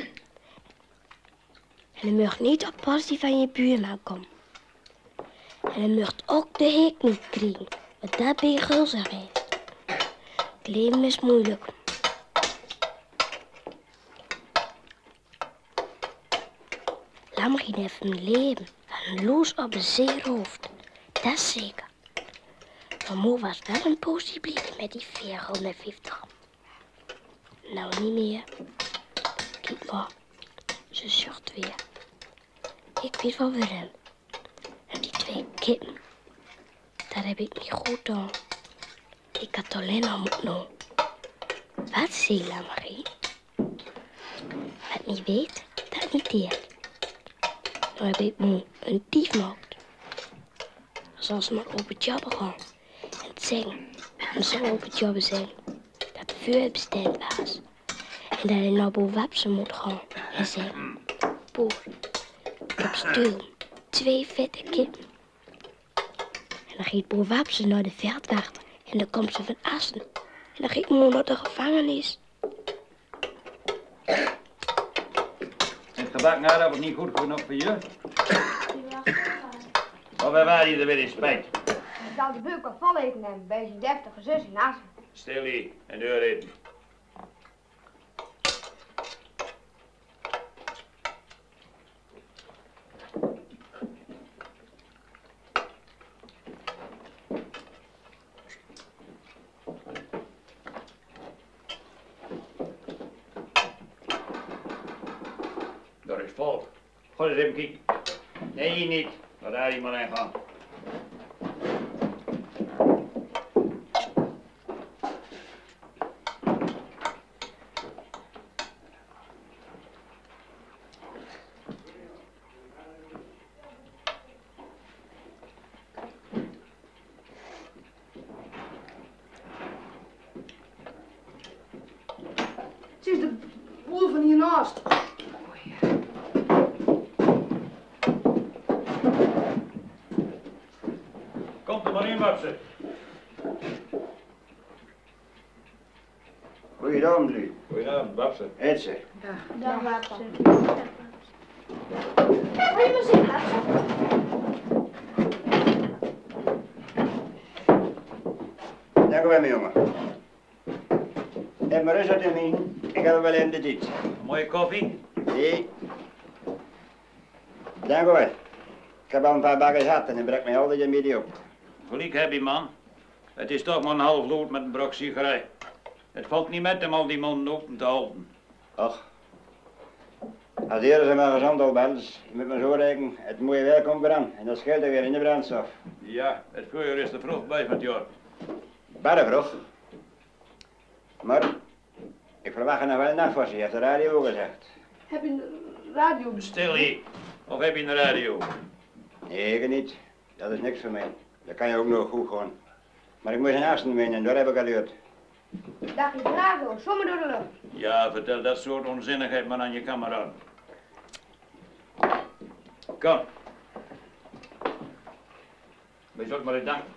En je mag niet op portie van je buurman komen. En je mag ook de hik niet krijgen, want dat ben je gulzig heeft. Het leven is moeilijk. Lambergien heeft een leven van een loes op een zeer hoofd. Dat is zeker. Maar moe was wel een poosje blijven met die vierhonderdvijftig. Nou, niet meer. Kijk maar, ze zucht weer. Ik weet wel waarom. En die twee kippen, dat heb ik niet goed gedaan. Ik had alleen al moeten doen. Wat zie je, Lambergien? Wat niet weet, dat geïnventeerd. Dan heb ik me een dief gemaakt. Dan zal ze maar op het jobben gaan en het zeggen. En zo op het jobben zeggen dat vuur het bestemd was. En dat hij naar Boer Wapsen moet gaan en zeggen: Boer, op stuur twee vette kippen. En dan gaat Boer Wapsen naar de veldwachter en dan komt ze van Assen. En dan gaat moeder naar de gevangenis. Het gebakken aardappel niet goed genoeg voor je? Of wij waren hier er weer in spijt? Ik zou de beuk al vol eten nemen bij zijn deftige zus in Assen. Stil hier en deur eten. Dat is vol. Ga eens even kijken. Nee, hier niet. Laat daar iemand heen gaan. Het is de boer van hiernaast. Komt er maar in, Wapsen. Goedenavond, Lu. Goedenavond, Wapsen. Eet ze. Dag, Wapsen. Wil je maar zitten, Wapsen? Dank u wel, mijn jongen. Heb maar rust uit in mij. Ik heb wel in de tijd. Mooie koffie? Nee. Dank u wel. Ik heb al een paar bakken gehad en dan brengt mij altijd een beetje op. Gelijk heb je, man. Het is toch maar een half lood met een brok sigarij. Het valt niet met om al die monden open te houden. Ach. Als eerder zijn maar gezond al bels, je moet maar zo rekenen, het mooie werk komt eraan en dat scheelt er weer in de brandstof. Ja, het voorjaar is er vroeg bij van het jaar. Barre vroeg. Maar ik verwacht nog wel een nachtvorst, heeft de radio gezegd. Heb je een radio? Stil hier. Of heb je een radio? Nee, ik niet. Dat is niks voor mij. Dat kan je ook nog goed gewoon. Maar ik moet in Assen mee en daar heb ik al gehoord. Dag, je radio, zomaar door de lucht. Ja, vertel dat soort onzinnigheid maar aan je kameraden. Kom. Wees ook maar eens dank.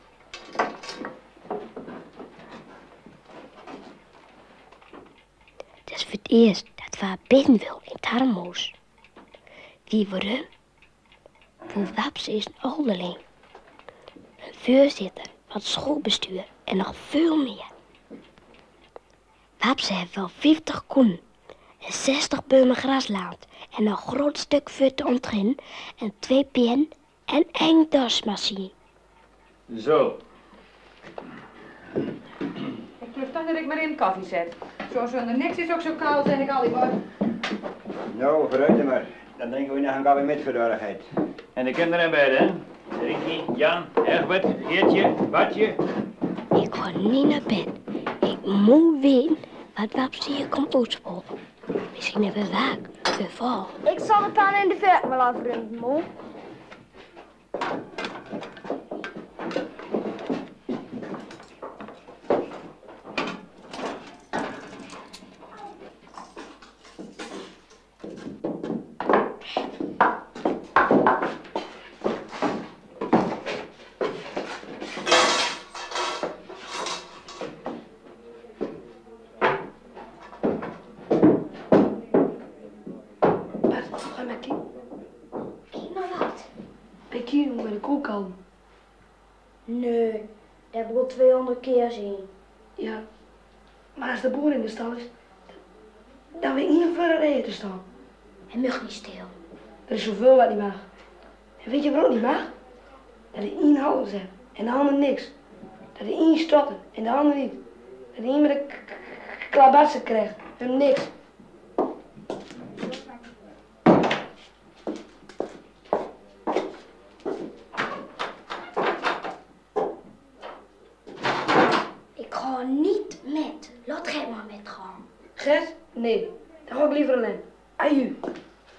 Het is voor het eerst dat we bidden wil in het harmoos. Wie voor hem? Voor Wapsen is een ouderling. Een voorzitter van het schoolbestuur en nog veel meer. Wapsen heeft wel vijftig koeien en zestig beumen grasland en een groot stuk vuur te ontginnen en twee pen en één dasmachine. Zo. Ik geloof toch dat ik maar in koffie zet. Zoals er niks is ook zo koud, zeg ik al die Nou, vooruit maar. Dan drinken we nog een koffie met verdorigheid. En de kinderen in bed, hè? Ricky, Jan, Egbert, Geertje, Bartje. Ik ga niet naar bed. Ik moet weten wat Wapsen hier komt uitspoelen. Misschien hebben we waak, we val. Ik zal het dan in de verte wel afrunden, moe. Ga maar kijken. Kijk nou wat. Ben ik hier bij de kook al? Nee, dat heb ik al tweehonderd keer zien. Ja. Maar als de boer in de stal is, dan weet ik niet voor een reden te staan. Hij mag niet stil. Er is zoveel wat niet mag. En weet je wat ook niet mag? Dat de een hals heeft en de ander niks. Dat de een stottert en de ander niet. Dat de een met een klabatsen krijgt en niks. Ik ga niet met. Laat gij maar met gaan. Gert? Nee. Dan ga ik liever alleen. Aju.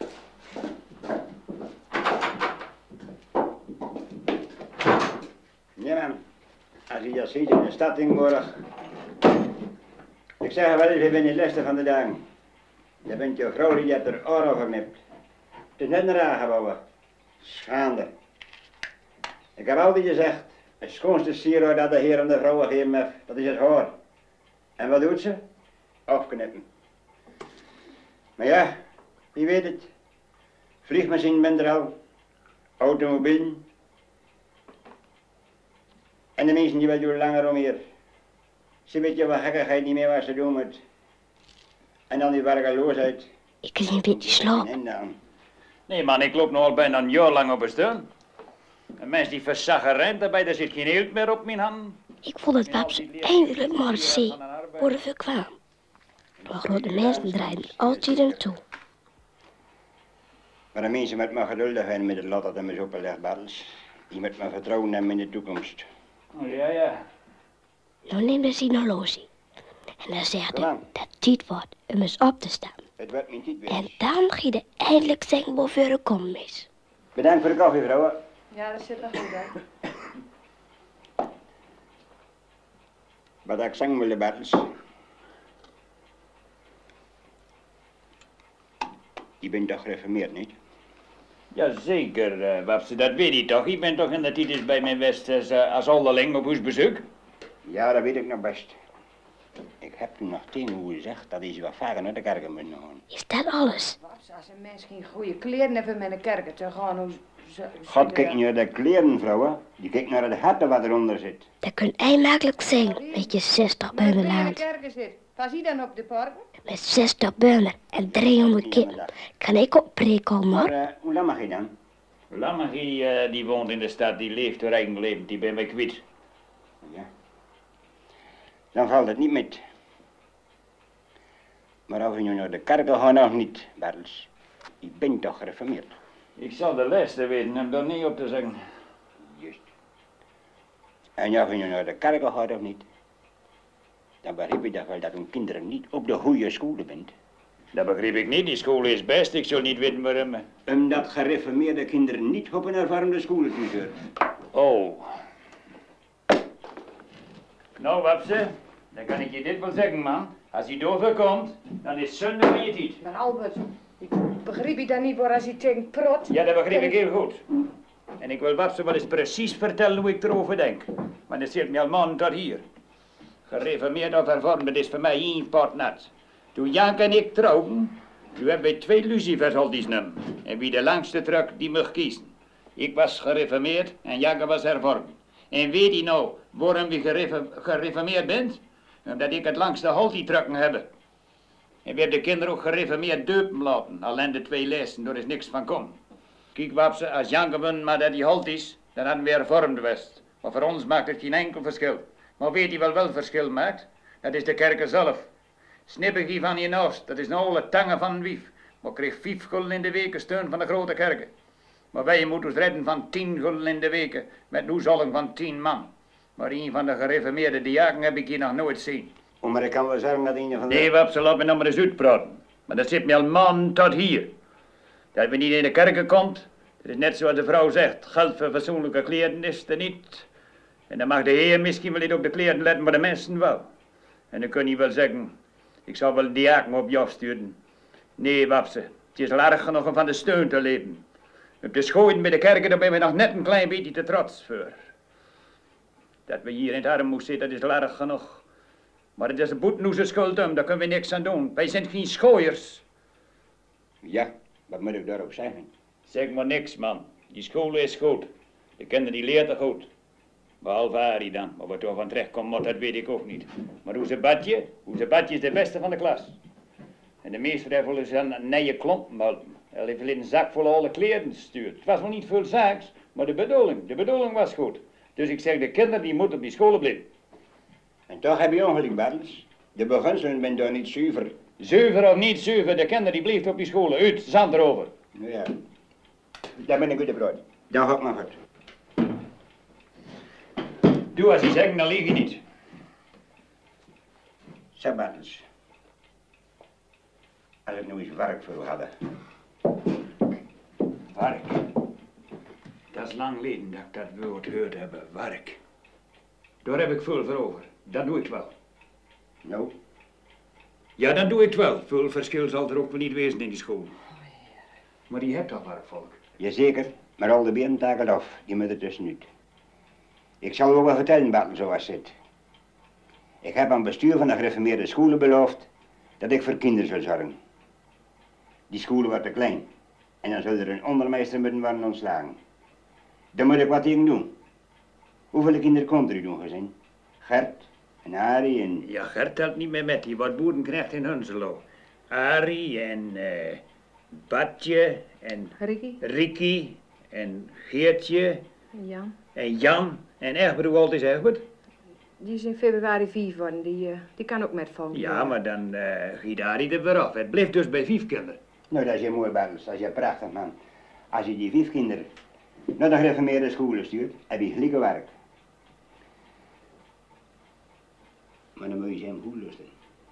als je dat ziet in de stad tegenwoordig. Ik zeg wel eens, je bent de leste van de dagen. Je bent je vrouw die je er oren verknipt. Het is net een raar gebouwen. Schande. Ik heb altijd gezegd, het schoonste sieraad dat de heer en de vrouwen geven heeft, dat is het haar. En wat doet ze? Afknippen. Maar ja, wie weet het. Vliegmachine bent er al. Automobielen. En de mensen die wel doen langer om hier. Ze weten wat gekkigheid niet meer wat ze doen moet. En dan die werkeloosheid. Ik is een beetje slaap. Nee man, ik loop nog al bijna een jaar lang op een steun. Een mens die verzaggen rent daarbij, daar zit geen eelt meer op mijn hand. Ik vond het Wapse eindelijk maar eens zien worden we kwamen. De grote mensen draaien altijd er naartoe. Maar de mensen met me geduldig zijn met het lot dat hem is opgelegd, Bartels. Die met me vertrouwen hebben in de toekomst. Oh, ja, ja. Nou neemt hij zijn horloge. En dan zegt hij dat het tijd wordt om eens op te staan. Het wordt mijn tijd weer. En dan ga je eindelijk zeggen waarvoor er komen is. Bedankt voor de koffie, vrouwen. Ja, dat zit nog goed, hè. Wat ik zeggen wilde, Bartels. Je bent toch gereformeerd, niet? Jazeker, uh, Wapse, dat weet je toch. Ik ben toch in de tijd bij mijn West als, uh, als onderling op huisbezoek. Ja, dat weet ik nog best. Ik heb toen nog tegen hoe gezegd dat hij wat vaker naar de kerk moet gaan. Is dat alles? Wapse, als een mens geen goede kleren heeft om naar de kerk te gaan, hoe... Ze, God kijkt niet naar de kleren, vrouwen. Die kijkt naar het hart wat eronder zit. Dat kun jij makkelijk zijn met je zestig beunen in de land. kerk zit. Was hij dan op de park? Met zestig beunen en driehonderd kinderen. Kan ik ook preken, hoor. Maar uh, hoe lang mag je dan? Lammagie, uh, die woont in de stad, die leeft haar eigen leven, die ben ik kwijt. Ja. Dan valt het niet met. Maar of je nu naar de kerk gaat of niet, Bartels, je bent toch gereformeerd. Ik zal de laatste weten om daar niet op te zeggen. Juist. En of je nu naar de kerk gaat of niet, dan begrijp je toch wel dat uw kinderen niet op de goede scholen bent. Dat begrijp ik niet, die school is best, ik zou niet weten waarom. Omdat gereformeerde kinderen niet op een hervormde scholen toezeuren. Oh. Nou, Wapse, dan kan ik je dit wel zeggen, man. Als hij doorkomt, dan is zonde van je tijd. Maar Albert, ik begrijp je dan niet waar als hij tegen prot? Ja, dat begrijp ik heel goed. En ik wil Wapse wel eens precies vertellen hoe ik erover denk. Maar dat zit me al man tot hier. Gereformeerd of hervormd, dat is voor mij één pot nat. Toen Jank en ik trouwden, toen hebben wij twee lucifers al die nummer. En wie de langste trok, die mag kiezen. Ik was gereformeerd en Jank was hervormd. En weet je nou waarom je gereformeerd bent? Omdat ik het langste halt die trucken heb. En we hebben de kinderen ook gereformeerd deupen laten. Alleen de twee lessen, daar is niks van komen. Kijk Wapse, als Janken maar dat die halt is, dan hadden we hervormd geweest. Maar voor ons maakt het geen enkel verschil. Maar weet je wel wel verschil maakt? Dat is de kerk zelf. Snippegie van je naast, dat is een oude tangen van een wief. Maar kreeg vijf gulden in de week steun van de grote kerken. Maar wij moeten ons redden van tien gulden in de week met een huishouding van tien man. Maar een van de gereformeerde diaken heb ik hier nog nooit zien. Oh, maar ik kan wel zeggen dat een van de... Nee, Wapse, laat me nog maar eens uitpraten. Maar dat zit me al man tot hier. Dat we niet in de kerken komt, dat is net zoals de vrouw zegt. Geld voor fatsoenlijke kleren is er niet. En dan mag de heer misschien wel niet op de kleren letten, maar de mensen wel. En dan kun je wel zeggen, ik zou wel de diaken op je afsturen. Nee, Wapse, het is al erg genoeg om van de steun te leven. Op de schooien bij de kerken, daar ben we nog net een klein beetje te trots voor. Dat we hier in het arm moeten zitten, dat is al erg genoeg. Maar het is een boetnoeze schuld om, daar kunnen we niks aan doen. Wij zijn geen schooiers. Ja, wat moet ik daarop zeggen? Zeg maar niks, man. Die school is goed. De kinderen die leert er goed. Behalve Arie dan. Maar wat er van terecht komt, dat weet ik ook niet. Maar hoe ze badje, hoe ze badje is de beste van de klas. En de meester heeft wel eens een nieuwe klompen geholpen. Hij heeft een zak vol alle kleren gestuurd. Het was wel niet veel zaaks, maar de bedoeling, de bedoeling was goed. Dus ik zeg, de kinderen die moeten op die scholen blijven. En toch heb je ongeluk, Bartels. De beginselen zijn daar niet zuiver. Zuiver of niet zuiver, de kinderen die blijven op die scholen. Uit, zand erover. Nou ja, daar ben ik goed op brood. Dan ga ik maar goed. Doe als je zegt, dan lieg je niet. Zeg, Bartels. Als ik nu eens werk voor u hadden. Werk? Dat is lang geleden dat ik dat woord gehoord heb, werk. Daar heb ik veel voor over. Dat doe ik wel. Nou? Ja, dat doe ik wel. Veel verschil zal er ook wel niet wezen in die school. Maar je hebt toch werkvolk? Jazeker, maar al de benen taken af, die moeten tussenuit. Ik zal ook wel vertellen, Bartel, zoals het zit. Ik heb aan het bestuur van de gereformeerde scholen beloofd dat ik voor kinderen zou zorgen. Die scholen worden te klein en dan zullen er een ondermeester moeten worden ontslagen. Daar moet ik wat tegen doen. Hoeveel kinderen komt er in uw gezin? Gert en Arie en... Ja, Gert telt niet meer met, die wordt boerenknecht in Hunselo. Arie en uh, Badje en... Ricky. Ricky en Geertje. Jan. En Jan. En Egbert, hoe oud is Egbert? Die is in februari vier geworden, die, uh, die kan ook met volgen. Ja, maar dan uh, giet Arie er weer af. Het blijft dus bij vijf kinderen. Nou, dat is je mooi, Bartels. Dat is je prachtig, man. Als je die vijf kinderen naar de gereformeerde scholen stuurt, heb je gelijke werk. Maar dan moet je ze hem goed lusten.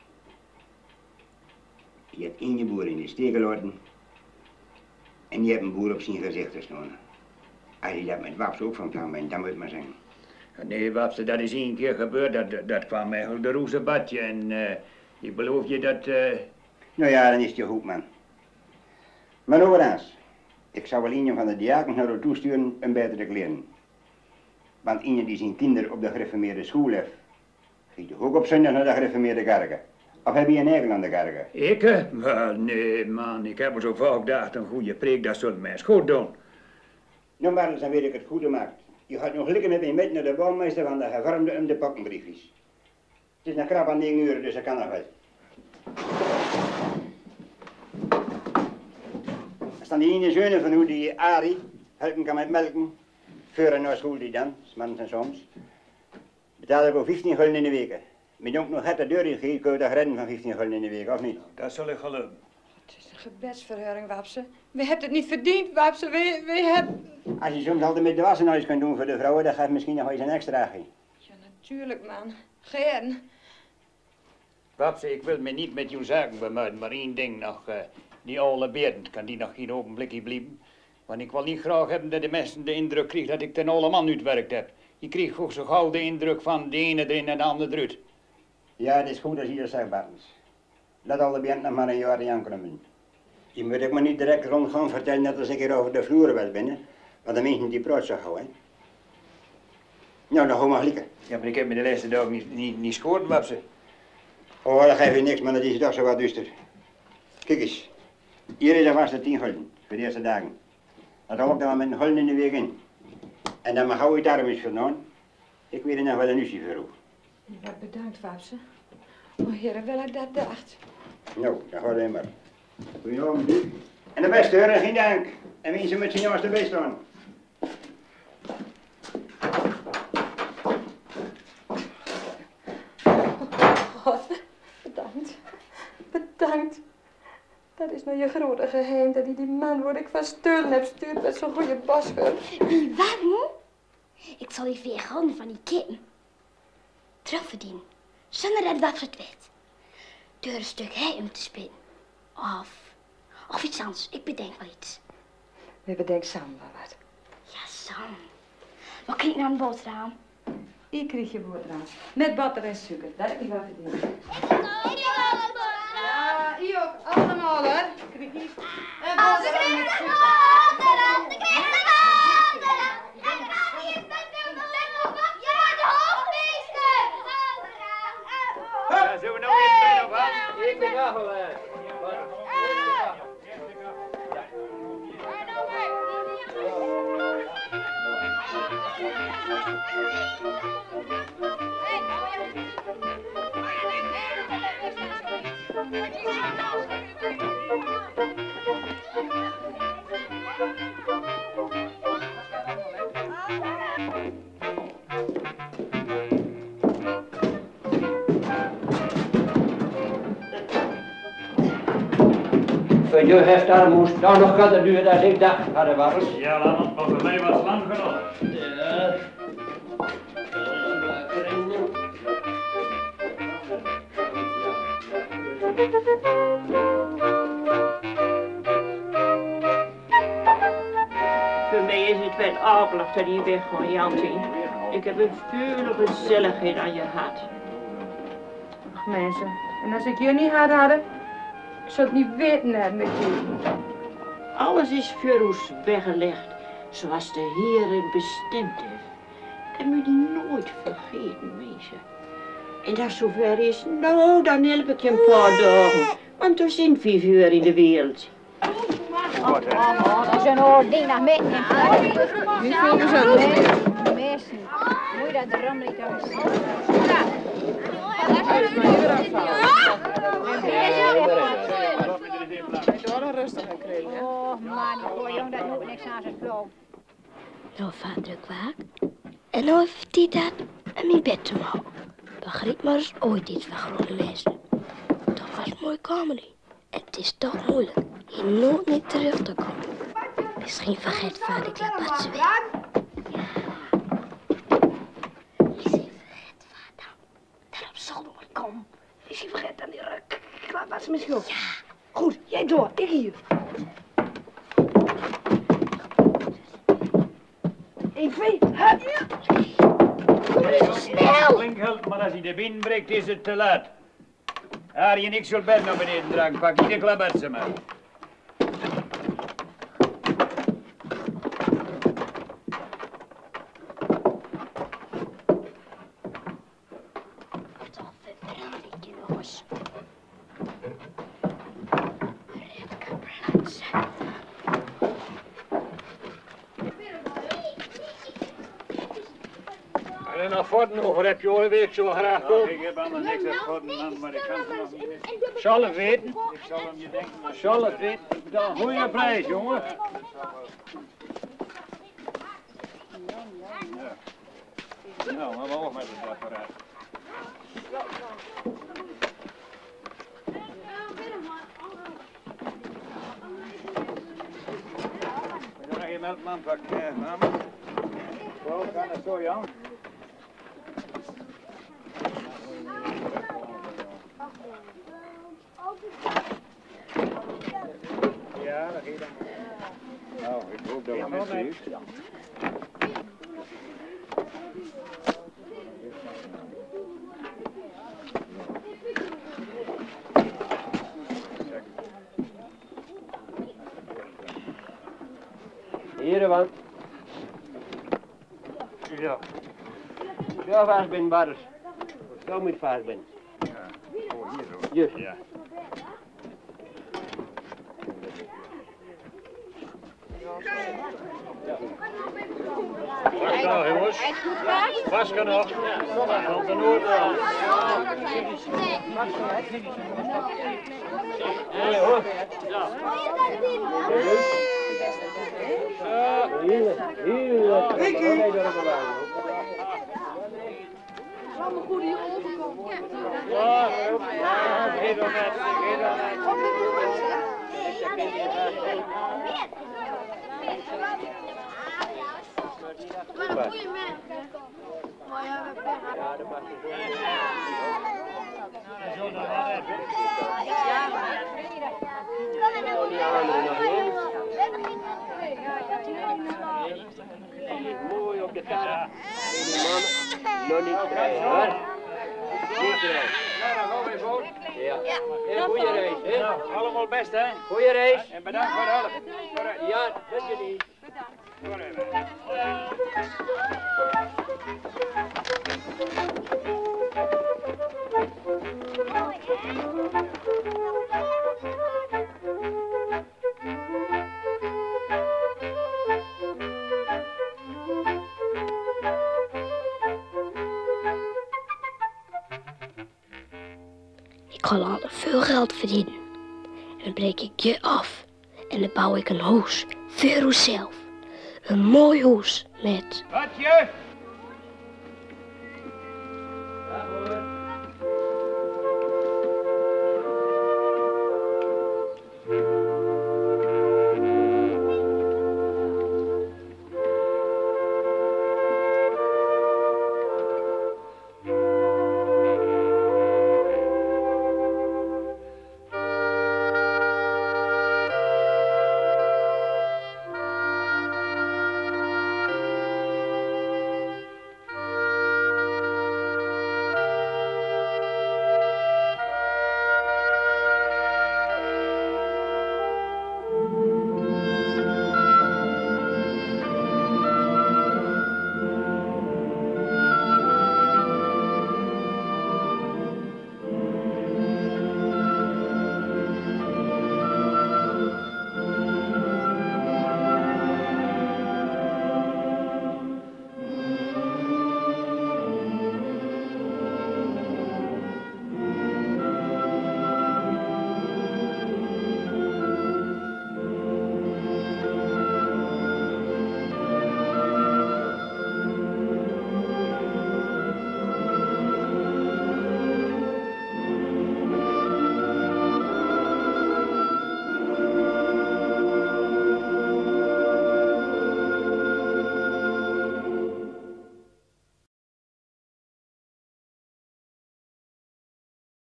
Je hebt één boer in de steek gelaten en je hebt een boer op zijn gezicht gestaan. Als je dat met Waps ook van plan bent, dan moet je maar zeggen. Nee, Wapse, dat is één keer gebeurd. Dat, dat kwam eigenlijk de roze badje en uh, ik beloof je dat... Uh... Nou ja, dan is het je goed, man. Maar overigens, ik zou wel een van de diakens naar toe sturen om beter te kleren. Want een die zijn kinderen op de gereformeerde school heeft, giet je ook op zondag naar de gereformeerde kerken. Of heb je een eigen aan de kerken? Ik? Wel, nee, man, ik heb er zo vaak gedacht, een goede preek, dat zult mij eens goed doen. Nou, maar dan weet ik het goed gemaakt. Je gaat nog gelukkig met mij mee naar de bouwmeester van de gevormde om de pakkenbriefjes. Het is een krap aan negen uur, dus dat kan nog wel. Er staan die ene zonen van hoe die Arie helpen kan met melken. Veuren naar school die dan, s'mans en soms. Betaal ik ook vijftien gulden in de week. Met jonk nog het de deur in geeft, kun je toch redden van vijftien gulden in de week, of niet? Dat zal ik geloven. Het is een gebedsverhoring, Wapse. We hebben het niet verdiend, Wapse. We, we hebben... Als je soms altijd met de wassen huis kunt doen voor de vrouwen, dan gaat misschien nog eens een extra. Ja, natuurlijk, man. Geen. Wapse, ik wil me niet met uw zaken bemoeien, maar één ding nog. Uh, die oude Berend, kan die nog geen ogenblikje blijven? Want ik wil niet graag hebben dat de mensen de indruk krijgen dat ik ten oude man uitwerkt heb. Je kreeg ook zo gauw de indruk van de ene erin en de andere eruit. Ja, het is goed als je dat zegt, Bartels. Laat alle Berend nog maar een jaar in aankomen. Je moet ook maar niet direct rond gaan vertellen dat als ik hier over de vloer wel binnen. Want de mensen die praat zo gauw, hè. Nou, dan gaan we maar glikken. Ja, maar ik heb me de laatste dag niet, niet, niet scoord, Wapse. Oh, dat geeft je niks, maar dat is toch zo wat duister. Kijk eens. Hier is er vast de tien gulden voor de eerste dagen. Dat hou ik dan met een gulden in de week in. En dan mag gauw je daarom eens vandaan. Ik weet nog wel een uurtje voor. Ja, bedankt, Wapse. Oh, heren, wel ik dat dacht. Nou, dan gaat hij maar. Goedenavond, u. En de beste heren, geen dank. En mensen met zijn jongens erbij staan. God, bedankt. Bedankt. Dat is nou je grote geheim, dat die die man waar ik van steunen heb stuurt met zo'n goede basger. Wie wat? Ik zal die vier gulden van die kitten terugverdienen, zonder dat Wapse het weet. Door een stuk hij om te spinnen. Of, of iets anders, ik bedenk wel iets. We bedenken samen wel wat. Ja, samen. Wat krijg ik nou een boterham? Ik krijg je boterham. Met boter en suiker, dat heb ik wel verdiend. Ja, hier ook, allemaal hoor. Krijg hier een boterham met suiker. De Ja, zullen we nou even bij nog aan? Ik ben wel. Voor je heeft daar moest dan nog gaan duren als ik dacht, hadden Bartels. Ja, laat maar voor mij was lang genoeg. Ja. Voor mij is het wel akelig dat die weg gaan, Jantien. Ik heb een vuur gezelligheid aan je hart. Ach mensen, en als ik je niet had hadden, ik zou het niet weten net met je. Alles is voor ons weggelegd zoals de Heer het bestemd heeft. En moet die nooit vergeten, mensen. En als zover is, nou, dan help ik je een paar dagen. Want er zijn vijf uur in de wereld. Oh, dat is een oud ding naar midden. Nu vinden ze het meest niet. Moet je dat ram niet aan oh man, gooi jong, dat doet niks aan zijn flow. Nou, vader kwaak. En nou heeft hij dat in mijn bed te houden. Begreep maar eens ooit iets van groene mensen. Dat was mooi comedy. En het is toch moeilijk hier nooit meer terug te komen. Misschien vergeet vader Klapatse weer. Misschien vergeet vader. Daarop zal nooit komen. Misschien vergeet dan die Klapatse misschien ook. Ja. Goed, jij door, ik hier. één, twee, hup! Kom eens snel! Klinkgeld, maar als hij de binnen breekt, is het te laat. Harry en ik zullen bed naar beneden dragen. Pak ieder klabbertje maar. Toch verbrand ik je nog eens. En naar voren over heb je ooit week zo graag Nou, ik heb allemaal niks aan voren, man, maar ik kan ze nog niet. Zal het weten? Ik zal hem je denken. Maar Zal het weten? Ik betaal een goede prijs, jongen. Nou, maar we met het apparaat. Wil je nog je melkman pakken, mama? Zo, kan het zo, Jan? Ja, dat gaat dan. Nou, ik hoop dat we net zien. Hier, man. Ja. Zo vast ben, Barres. Zo moet vast ben. Ja. Oh, hier zo. Juist. Ja. Wacht nou, jongens. Wacht nog. Van de Noordwal. Nee, hoor. Hier, hier. Nee, door de baan. Allemaal goed hier overkomen. Ja, geef hem met, geef hem met. Ja, dat mag je zo. Zo naar waar. Mooi op de kaart. Die man nog niet krijgen, hoor. Niet krijgen. Ja, dan gaan we voor. Ja. En goeie reis, hè? Nou, allemaal best, hè? Goeie reis. En bedankt voor de hulp. Ja, dat je niet. Ik ga later veel geld verdienen. En dan breek ik je af. En dan bouw ik een huis. Voor uzelf. Een mooi huis met... Wat je?